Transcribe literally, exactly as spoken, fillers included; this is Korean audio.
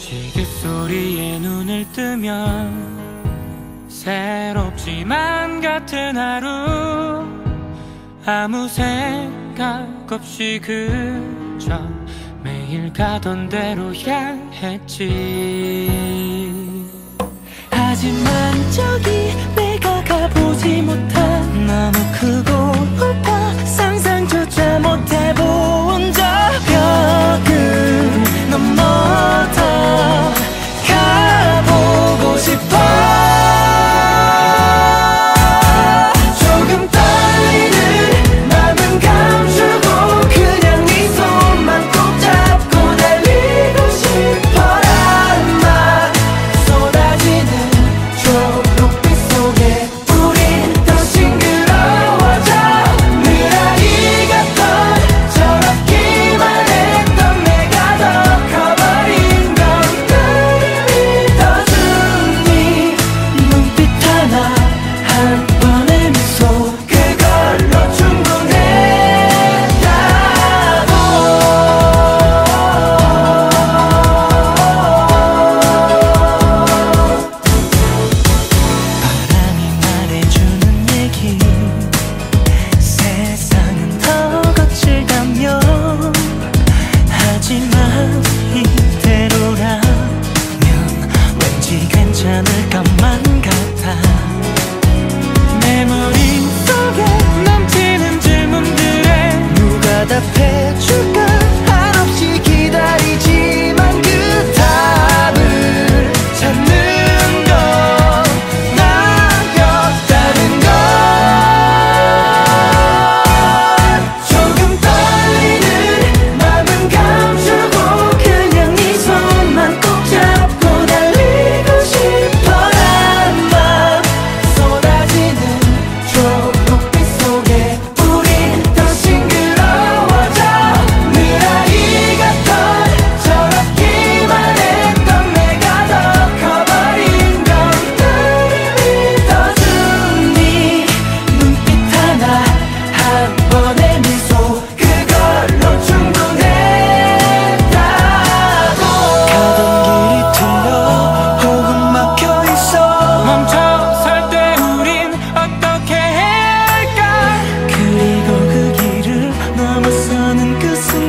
시계 소리에 눈을 뜨면 새롭지만 같은 하루, 아무 생각 없이 그저 매일 가던 대로 향했지. 하지만 저기 내가 가보지 못한 너무 크고 높아 상상조차 못해본 저 벽을 넘어서 가보고 싶어. 조금 떨리는 맘은 감추고 그냥 네 손만 꼭 잡고 달리고 싶어라는 말 쏟아지는 초록빛 속에 우린 더 싱그러워져. 늘 아이 같던 저렇기만 했던 내가 더 커버린 건 널 믿어준 네 눈빛 하나 한 번의 미소 그걸로 충분했다고. 바람이 말해주는 얘기 세상은 더 거칠다며. 하지만 이대로라면 왠지 괜찮을 것만 같아. 내 머릿속에 넘치는 질문들에 누가 답해줄까. 한없이 기다리지만 그 답을 찾는 건 나였다는 걸. 조금 떨리는 맘은 감추고 그냥 네 손만 꼭 잡고 달리고 싶어라는 말 쏟아지는 초록빛 속에 우린 더 싱그러워져. 늘 아이 같던 저렇기만 했던 내가 더 커버린 건 널 믿어준 네 눈빛 하나 한 번의 미소 그걸로 충분했다고. 가던 길이 틀려 혹은 막혀있어 멈춰설 때 우린 어떻게 해야 할까? 그리고 그 길을 넘어서는 그 순간